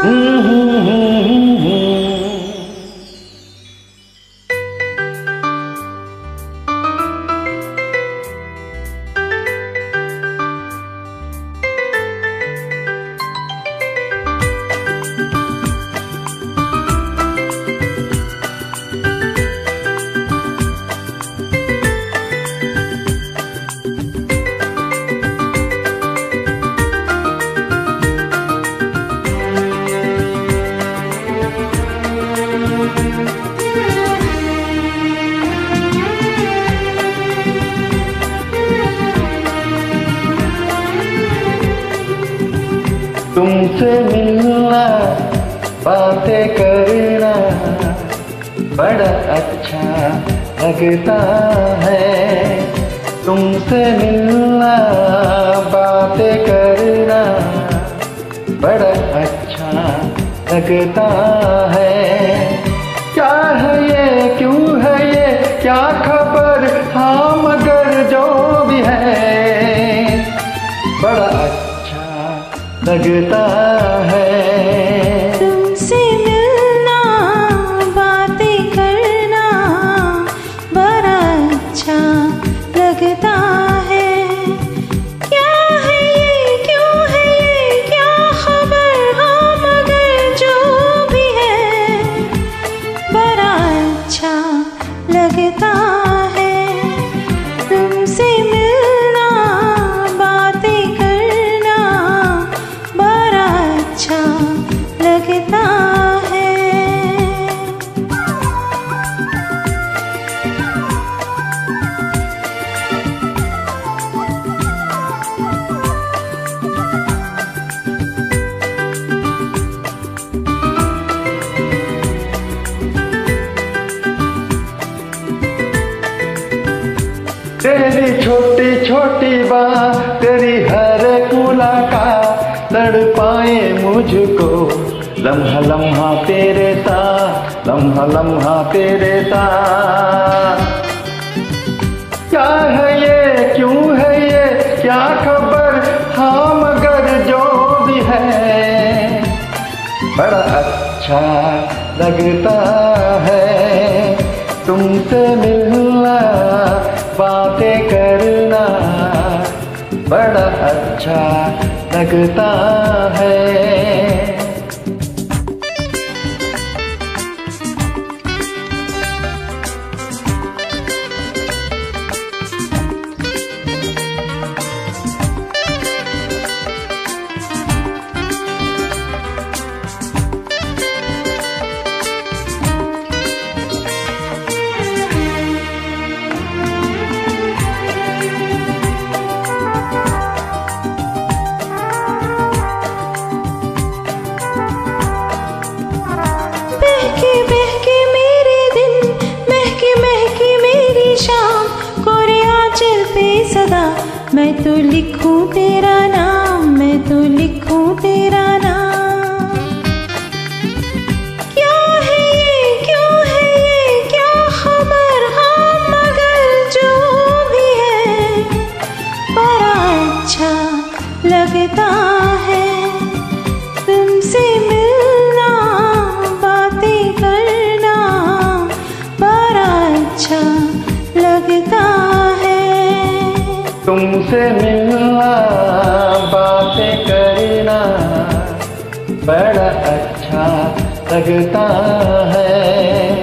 तुमसे मिलना, बातें करना बड़ा अच्छा लगता है। तुमसे मिलना, बातें करना बड़ा अच्छा लगता है। क्या है ये, क्यों है ये, क्या खबर, हाँ मगर जो भी है बड़ा अच्छा लगता है। तुमसे मिलना, बातें करना बड़ा अच्छा लगता है। क्या है ये, क्यों है ये, क्या खबर, हाँ मगर जो भी है बड़ा अच्छा लगता है। तुमसे मिलना, बातें करना बड़ा अच्छा लगता है। तेरी छोटी छोटी बात, तेरी हर एक मुलाकात तड़पाए मुझको लम्हा लम्हा तेरे साथ, लम्हा लम्हा तेरे साथ। क्या है ये, क्यों है ये, क्या खबर, हाँ मगर जो भी है बड़ा अच्छा लगता है। तुमसे मिलना, बातें करना बड़ा अच्छा लगता है। मैं तो लिखूं तेरा नाम, मैं तो लिखूं तेरा नाम। क्या है ये, क्यों है ये, क्या खबर, हाँ मगर जो भी है बड़ा अच्छा लगता है। तुमसे मिलना, बातें करना बड़ा अच्छा लगता है। तुमसे मिलना, बातें करना बड़ा अच्छा लगता है।